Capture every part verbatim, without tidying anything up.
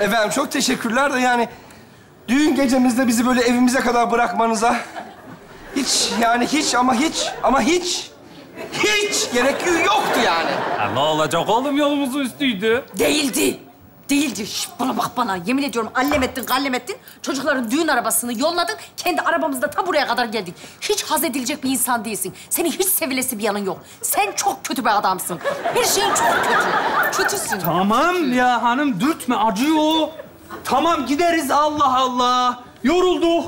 Efendim çok teşekkürler de yani... Düğün gecemizde bizi böyle evimize kadar bırakmanıza... Hiç yani hiç ama hiç ama hiç... Hiç gerek yoktu yani. Ya ne olacak oğlum, yolumuzun üstüydü. Değildi. Değildi. Şş, bana bak bana. Yemin ediyorum allem ettin, gallem ettin. Çocukların düğün arabasını yolladın. Kendi arabamızda ta buraya kadar geldik. Hiç haz edilecek bir insan değilsin. Senin hiç sevilesi bir yanın yok. Sen çok kötü bir adamsın. Her şeyin çok kötü. Kötüsün. Tamam ya hanım, dürtme, acıyor. Tamam gideriz, Allah Allah. Yorulduk.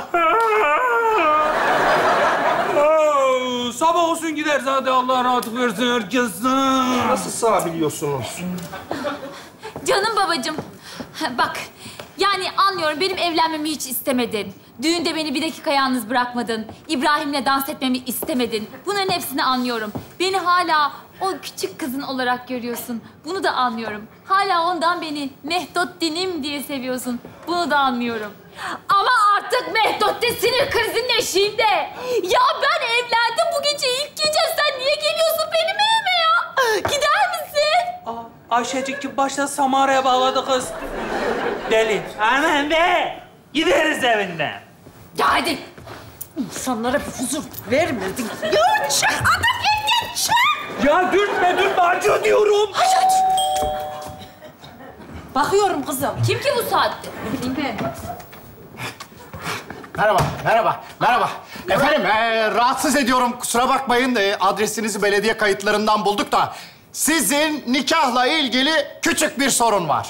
Sabah olsun gideriz, hadi Allah rahatlık versin herkesin. Nasıl sığabiliyorsunuz? Canım babacığım, bak yani anlıyorum benim evlenmemi hiç istemedin. Düğünde beni bir dakika yalnız bırakmadın. İbrahim'le dans etmemi istemedin. Bunların hepsini anlıyorum. Beni hala o küçük kızın olarak görüyorsun. Bunu da anlıyorum. Hala ondan beni Mehdot dinim diye seviyorsun. Bunu da anlıyorum. Ama artık Mehdot de sinir krizinin eşiğinde. Ya ben evlendim bu gece, ilk gece. Sen niye geliyorsun benim evime ya? Gider misin? Aa, Ayşecik gibi başta Samara'ya bağladı kız. Deli. Aman be! Gideriz evinden. Ya hadi. İnsanlara bir huzur vermedin. Ya çık adam evden çık. Ya dürtme, dürtme, acıyor diyorum. Hadi hadi. Bakıyorum kızım. Kim ki bu saatte? Ne bileyim ben. Merhaba, merhaba, merhaba. Efendim, ee, rahatsız ediyorum. Kusura bakmayın. E, adresinizi belediye kayıtlarından bulduk da... Sizin nikahla ilgili küçük bir sorun var.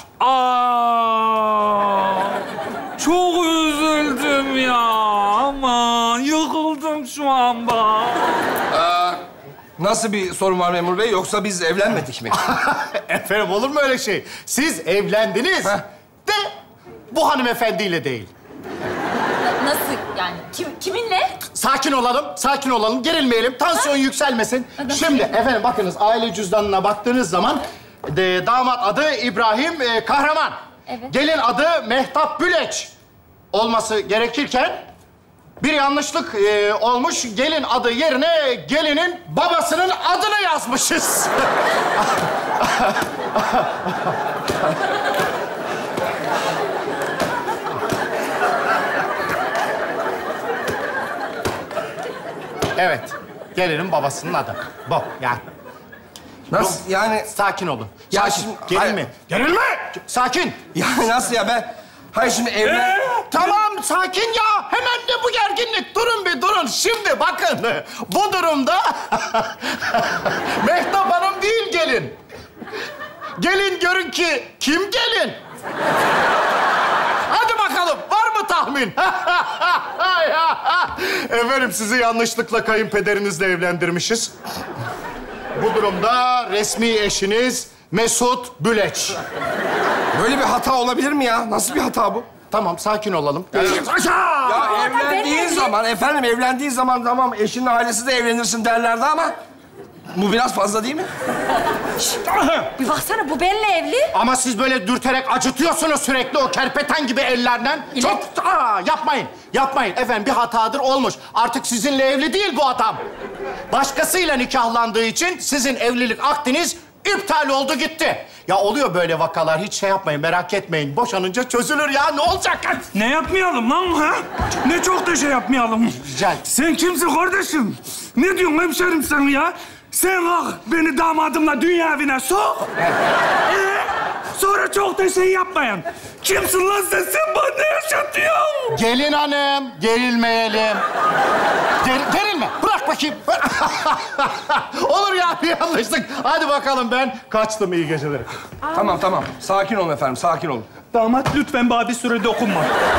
Aa, çok üzüldüm ya. Aman yıkıldım şu an bak. Ee, nasıl bir sorun var memur bey? Yoksa biz evlenmedik mi? Efendim olur mu öyle şey? Siz evlendiniz Heh. de bu hanımefendiyle değil. Nasıl yani? Kim, kiminle? Sakin olalım, sakin olalım. Gerilmeyelim, tansiyon yükselmesin. Şimdi efendim bakınız aile cüzdanına baktığınız zaman de, damat adı İbrahim e, Kahraman. Evet. Gelin adı Mehtap Büleç olması gerekirken bir yanlışlık e, olmuş. Gelin adı yerine gelinin babasının adını yazmışız. Evet, gelinin babasının adı. Bu, yani. Nasıl yani? Sakin olun. Ya Sakin. şimdi- Gerilme. Hayır. Gerilme! Sakin. Ya nasıl ya ben... Hayır şimdi evlen... Tamam, sakin ya. Hemen de bu gerginlik. Durun bir durun. Şimdi bakın, bu durumda Mehtap Hanım değil gelin. Gelin görün ki kim gelin? Hadi bakalım, var mı tahmin? Efendim, sizi yanlışlıkla kayınpederinizle evlendirmişiz. Bu durumda resmi eşiniz Mesut Büleç. Böyle bir hata olabilir mi ya? Nasıl bir hata bu? Tamam, sakin olalım. Ya evlendiğin zaman, efendim evlendiğin zaman tamam eşinin ailesi de evlenirsin derlerdi ama... Bu biraz fazla değil mi? Bir baksana bu benimle evli. Ama siz böyle dürterek acıtıyorsunuz sürekli o kerpeten gibi ellerden. Çok... Aa, yapmayın, yapmayın. Efendim bir hatadır olmuş. Artık sizinle evli değil bu adam. Başkasıyla nikahlandığı için sizin evlilik akdiniz iptal oldu gitti. Ya oluyor böyle vakalar. Hiç şey yapmayın, merak etmeyin. Boşanınca çözülür ya. Ne olacak? Ne yapmayalım lan ha? Ne çok da şey yapmayalım. Rica ederim. Sen kimsin kardeşim? Ne diyorsun hemşerim sen ya? Sen kalk beni damadımla dünya evine sok. Ee, sonra çok da şey yapmayın. Kimsin lan sen? Sen bana ne yaşatıyorsun? Gelin hanım, gerilmeyelim. Ger gerilme, bırak bakayım. Olur ya, bir yanlışlık. Hadi bakalım, ben kaçtım. İyi geceler. Tamam tamam. Sakin olun efendim, sakin olun. Damat lütfen bana bir süre dokunma.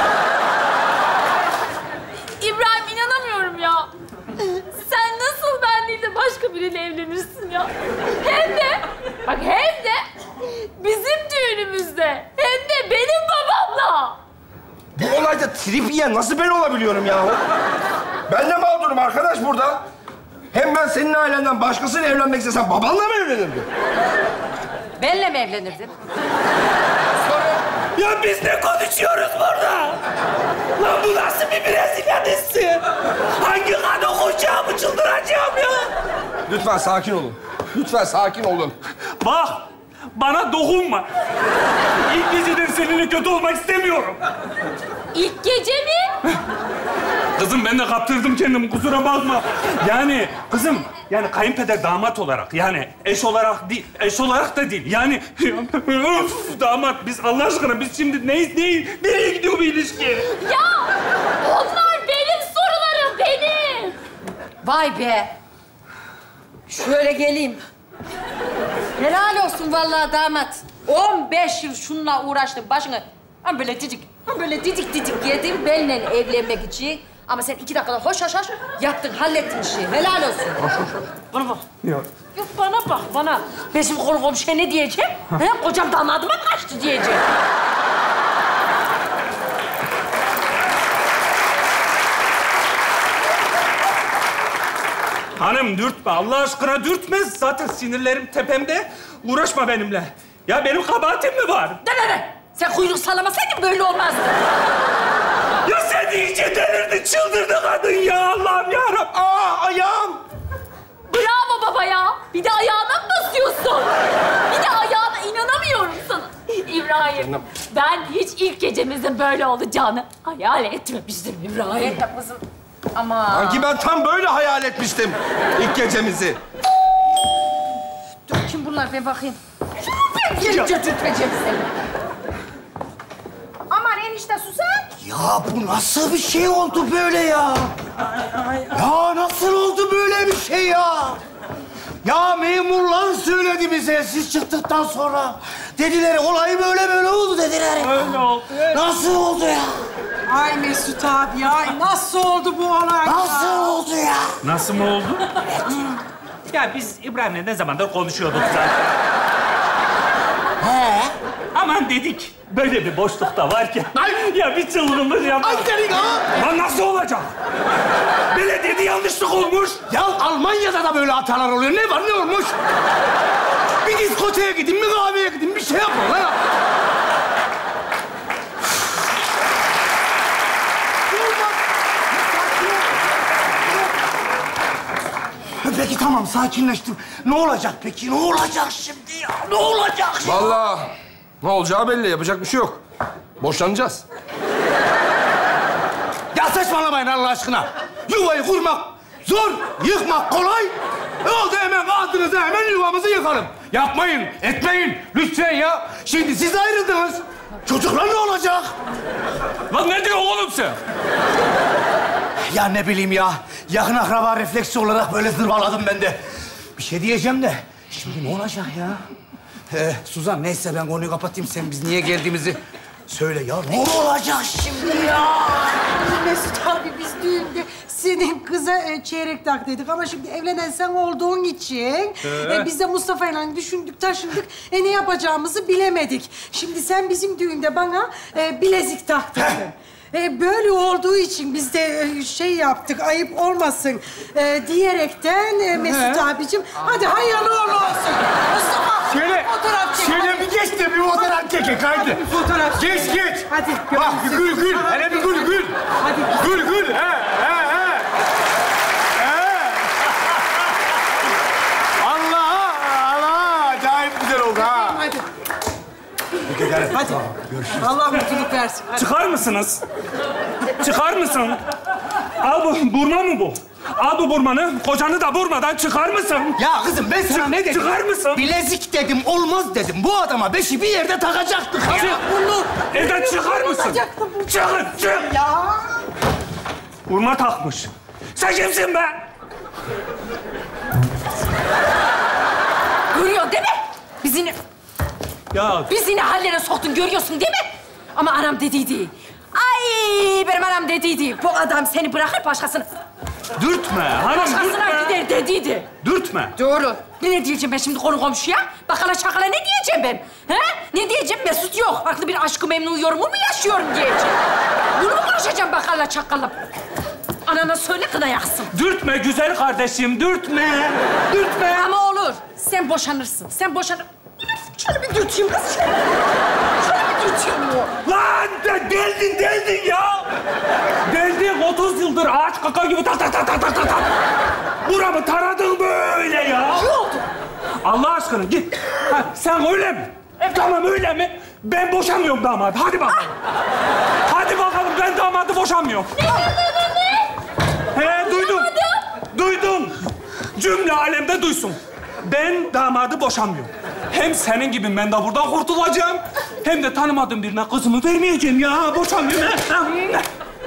İbrahim inanamıyorum ya. Sen nasıl ben değil de başka biriyle evlenirsin ya? Hem de, bak hem de bizim düğünümüzde. Hem de benim babamla. Bu olayda trip yiyen nasıl ben olabiliyorum yahu? Ben de mağdurum arkadaş burada. Hem ben senin ailenden başkasıyla evlenmek istesem babanla mı evlenirdim? Benimle mi evlenirdin? Ya biz ne konuşuyoruz burada? Lan bu nasıl bir Brezilya dizisi? Hangi kan okuyacağımı çıldıracağım ya? Lütfen sakin olun. Lütfen sakin olun. Bak, Bana dokunma. İlk geceden seninle kötü olmak istemiyorum. İlk gece mi? Kızım ben de kaptırdım kendimi, kusura bakma. Yani kızım, yani kayınpeder damat olarak, yani eş olarak değil, eş olarak da değil. Yani öf, damat, biz Allah aşkına biz şimdi neyiz, neyiz, nereye gidiyor bu ilişki? Ya onlar benim sorularım, benim. Vay be. Şöyle geleyim. Helal olsun vallahi damat. on beş yıl şununla uğraştım başına. Ben böyle dicik, ben böyle dicik dicik yedim benimle evlenmek için. Ama sen iki dakikada hoş hoş hoş yaptın, hallettin işi. Helal olsun. Hoş hoş hoş. Bana bak. Yok. Yok bana bak, bana. Ben şimdi konu komşuya ne diyeceğim? He? Kocam damadıma kaçtı diyeceğim. Hanım dürtme, Allah aşkına dürtme. Zaten sinirlerim tepemde. Uğraşma benimle. Ya benim kabahatim mi var? De de de. Sen kuyruk sallamasaydın böyle olmazdı. Ya sen iyice delirdin, çıldırdı kadın ya. Allah'ım yarabbim. Aa, ayağım. Bravo baba ya. Bir de ayağına mı basıyorsun? Bir de ayağına inanamıyorum sana. İbrahim, ben hiç ilk gecemizin böyle olacağını hayal etmemiştim İbrahim. Evet kızım. Ama Sanki ben tam böyle hayal etmiştim ilk gecemizi. dur kim bunlar ben bakayım. Ben gelince tütmeyeceğim seni. Aman enişte Suzan. Ya bu nasıl bir şey oldu böyle ya? Ya nasıl oldu böyle bir şey ya? Ya memurlar söyledi bize siz çıktıktan sonra. Dediler olay böyle böyle oldu dediler. Öyle oldu. Nasıl oldu ya? Ay Mesut abi ya, nasıl oldu bu olay? Nasıl oldu ya? Nasıl mı oldu? Ya biz İbrahim'le ne zamandır konuşuyorduk zaten. He? Aman dedik, böyle bir boşlukta varken... Ya bir çılgınlık yapma. Ay senin ha? Lan nasıl olacak? Belediyede yanlışlık olmuş. Ya Almanya'da da böyle hatalar oluyor. Ne var ne olmuş? Bir diskoteye gidin, bir kahveye gidin, bir şey yapın lan. Peki tamam, sakinleştim. Ne olacak peki? Ne olacak şimdi ya? Ne olacak şimdi? Vallahi ne olacağı belli. Yapacak bir şey yok. Boşanacağız. Ya saçmalamayın Allah aşkına. Yuvayı kurmak zor, yıkmak kolay. Ne oldu hemen ağzınıza hemen yuvamızı yıkalım. Yapmayın, etmeyin. Lütfen ya. Şimdi siz ayrıldınız. Çocuklar ne olacak? Lan ne diyorsun oğlum sen? Ya ne bileyim ya. Yakın akraba refleksi olarak böyle zırvaladım ben de. Bir şey diyeceğim de. Şimdi ne olacak ya? Ee, Suzan neyse ben konuyu kapatayım. Sen biz niye geldiğimizi söyle ya. Ne olacak şimdi ya? Mesut abi biz düğünde senin kıza e, çeyrek tak dedik ama şimdi evlenen sen olduğun için e, biz de Mustafa'yla düşündük taşındık. E ne yapacağımızı bilemedik. Şimdi sen bizim düğünde bana e, bilezik taktırdın. E, böyle olduğu için biz de e, şey yaptık, ayıp olmasın e, diyerekten e, Mesut abicim, hadi hayırlı uğurlu olsun. Mustafa, Şöyle, fotoğraf çek. şöyle bir geç de bir fotoğraf çekek haydi. Bir fotoğraf çek. Geç geç. Hadi, Bak görüşürüz. gül gül. Hele bir gül gül. Hadi. Gül gül. He he he. He. Allah Allah. Acayip güzel oldu ha. Hadi. Hadi. Hadi. Allah mutluluk versin. Hadi. Çıkar mısınız? Çıkar mısın? Al bu, burma mı bu? Al bu burmanı, kocanı da burmadan çıkar mısın? Ya kızım ben sana ne dedim? Çıkar mısın? Bilezik dedim, olmaz dedim. Bu adama beşi bir yerde takacaktık ya. Bunu Evden çıkar mısın? yapacaktım bu. Çıkın, çık! Ya. Burma takmış. Sen kimsin be? Görüyorsun değil mi? Bizi ne, Ya bizi ne hallere soktun görüyorsun değil mi? Ama anam dediydi. Ay benim anam dediydi. Bu adam seni bırakır başkasını... dürtme, hanım Başkasına dürtme. gider dediydi. Dürtme. Doğru. Ne diyeceğim ben şimdi konu komşuya? Bakala çakala ne diyeceğim ben? He? Ne diyeceğim? Mesut yok. Farklı bir aşkı memnun yorumu mu yaşıyorum diyeceğim. Bunu mu konuşacağım bakala çakala? Anana söyle kına yaksın. Dürtme güzel kardeşim, dürtme. Dürtme. Ama olur. Sen boşanırsın. Sen boşanır... Şöyle bir dürteyim kız. Şöyle, şöyle bir dürteyim o. Lan de, deldin, deldin ya. Deldin, otuz yıldır ağaç kaka gibi tak tak tak tak tak tak tak. Buramı taradın böyle ya. İyi oldu. Allah aşkına git. Ha, sen öyle mi? E, tamam öyle mi? Ben boşamıyorum damadı. Hadi bakalım. Hadi bakalım ben damadı boşamıyorum. Ne ne ne? He duydum. Duydum. Cümle alemde duysun. Ben damadı boşamıyorum. Hem senin gibi ben de buradan kurtulacağım. Hem de tanımadığım birine kızımı vermeyeceğim ya. Boşamıyorum. He.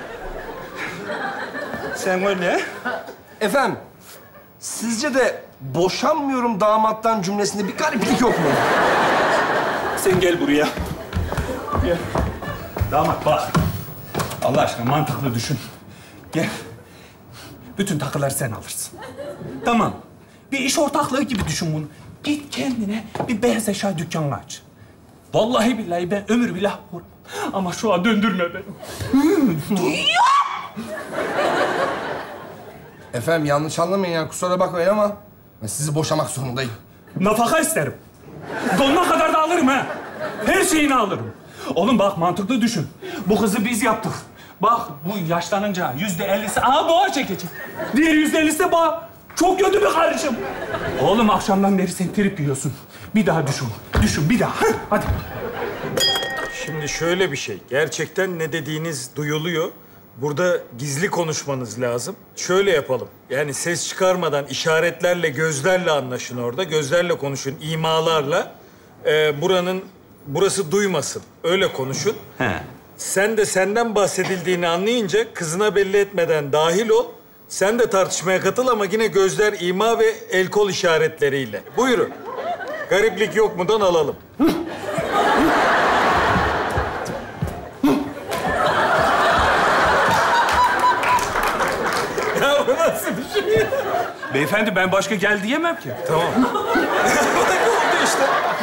Sen öyle. Efendim, sizce de boşanmıyorum damattan cümlesinde bir gariplik yok mu? Sen gel buraya. Gel. Damat bak. Allah aşkına mantıklı düşün. Gel. Bütün takıları sen alırsın. Tamam. Bir iş ortaklığı gibi düşün bunu. Git kendine bir beyaz eşya dükkanı aç. Vallahi billahi ben ömür billah vururum. Ama şu an döndürme beni. Efendim yanlış anlamayın ya, kusura bakmayın ama ben sizi boşamak zorundayım. Nafaka isterim. Donuna kadar da alırım ha. Her şeyini alırım. Oğlum bak mantıklı düşün. Bu kızı biz yaptık. Bak bu yaşlanınca yüzde ellisi aha boğa çekecek. Diğer yüzde ellisi de boğa. Çok kötü bir karışım. Oğlum akşamdan beri sen trip yiyorsun. Bir daha düşün. Düşün bir daha. Hah, hadi. Şimdi şöyle bir şey. Gerçekten ne dediğiniz duyuluyor. Burada gizli konuşmanız lazım. Şöyle yapalım. Yani ses çıkarmadan işaretlerle, gözlerle anlaşın orada. Gözlerle konuşun, imalarla. Ee, buranın, burası duymasın. Öyle konuşun. He. Sen de senden bahsedildiğini anlayınca kızına belli etmeden dahil ol. Sen de tartışmaya katıl ama yine gözler, ima ve el kol işaretleriyle. Buyurun. Gariplik yok mudan alalım. Ya bu nasıl bir şey? Beyefendi ben başka gel diyemem ki. Tamam. Bak oldu işte.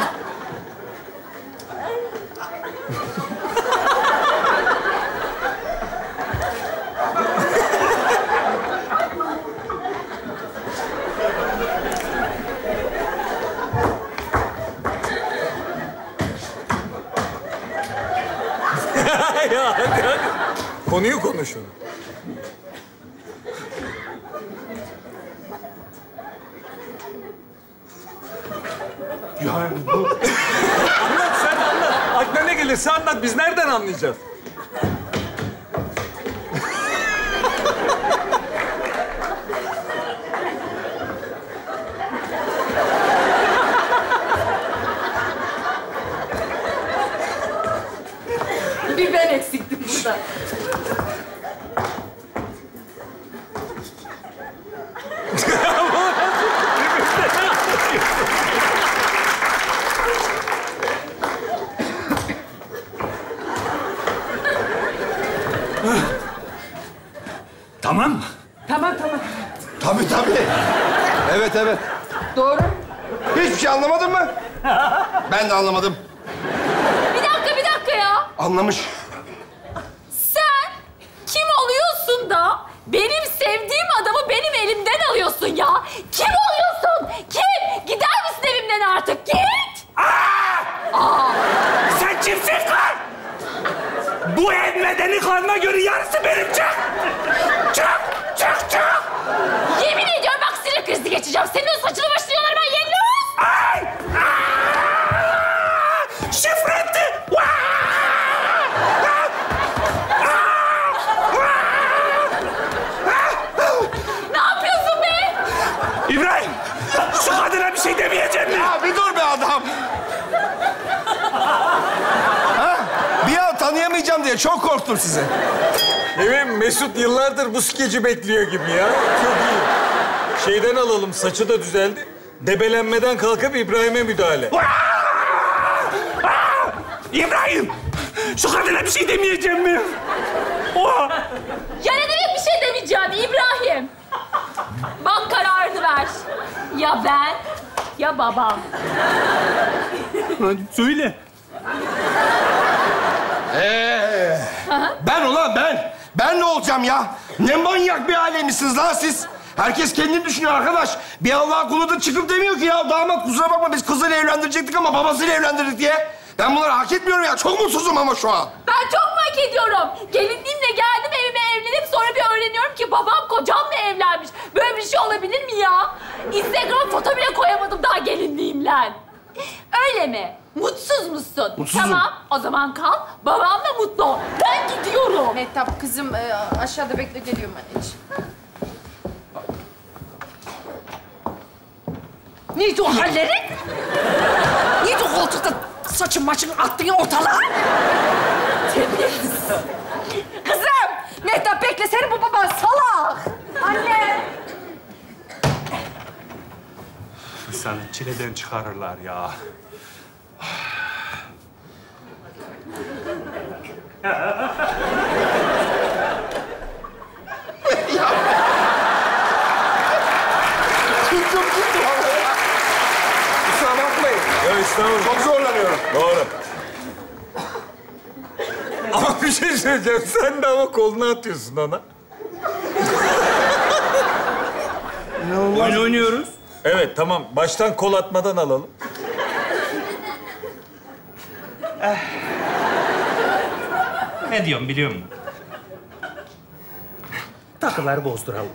Ya hadi hadi. Konuyu konuşun. Yani bu... Anlat sen anlat. Aklına ne gelirse anlat. Biz nereden anlayacağız? Bir ben eksiktim burada. Tamam mı? Tamam tamam. Tabii tabii. Evet evet. Doğru. Hiçbir şey anlamadın mı? Ben de anlamadım. Bir dakika, bir dakika ya. Anlamış. Sen kim oluyorsun da benim sevdiğim adamı benim elimden alıyorsun ya? Kim oluyorsun? Kim? Gider misin evimden artık? Git! Sen kimsin lan? Bu ev medeni kanuna göre yarısı benim. Çık! Çık! Çık! Çık! Yemin ediyorum bak sinir krizi geçeceğim. Senin o saçını başını yolarım ben Yelloz! Ay! Aa! Şifretti! Ne yapıyorsun be? İbrahim! Şu kadına bir şey demeyecek mi? Ya bir dur be adam. Ha? Bir an tanıyamayacağım diye çok korktum size. Evet, Mesut yıllardır bu skeci bekliyor gibi ya. Çok iyi. Şeyden alalım, saçı da düzeldi. Debelenmeden kalkıp İbrahim'e müdahale. İbrahim! Şu kadına bir şey demeyeceğim mi? Oha! Ya ne demek bir şey demeyeceğim İbrahim? Bak kararını ver. Ya ben ya babam. Hadi söyle. Ee, ben ulan ben. Ben ne olacağım ya? Ne manyak bir ailemişsiniz lan siz? Herkes kendini düşünüyor arkadaş. Bir Allah'ın kulu da çıkıp demiyor ki ya damat kusura bakma biz kızıyla evlendirecektik ama babasıyla evlendirdik diye. Ben bunları hak etmiyorum ya. Çok mutsuzum ama şu an. Ben çok mu hak ediyorum? Gelinliğimle geldim evime evlenip sonra bir öğreniyorum ki babam kocamla evlenmiş. Böyle bir şey olabilir mi ya? Instagram foto bile koyamadım daha gelinliğime. Lan. Öyle mi? Mutsuz musun? Mutsuzum. Tamam, o zaman kal. Babamla mutlu ol. Ben gidiyorum. Mehtap kızım e, aşağıda bekle geliyorum anneciğim. Neydi o hallerin? Neydi o koltukta saçın maçın attığın ortalığa? Terbiyesiz. Kızım! Mehtap bekle, seni bu baban salak. Anne! İnsanı çileden çıkarırlar ya. Tuttum tuttum. Kusura bakmayın. Ya estağfurullah. Çok zorlanıyorum. Doğru. Ama bir şey söyleyeceğim. Sen de ama kolunu atıyorsun ona. Oyun oynuyoruz. Evet, tamam. Baştan kol atmadan alalım. Ne diyorum biliyor musun? Takıları bozduralım.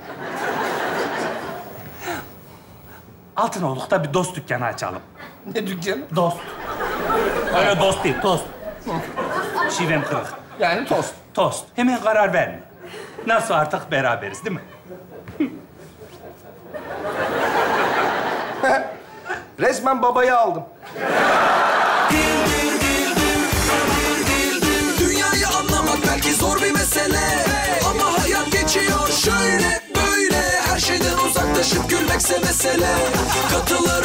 Altınoluk'ta bir dost dükkanı açalım. Ne dükkanı? Dost. Öyle dost değil, tost. Şivem kırık. Yani tost. Tost. Hemen karar verme. Nasıl artık beraberiz değil mi? Resmen babayı aldım. Dünyayı anlamak belki zor bir mesele, ama hayat geçiyor şöyle böyle. Her şeyden uzaklaşıp gülmekse mesele. Katılır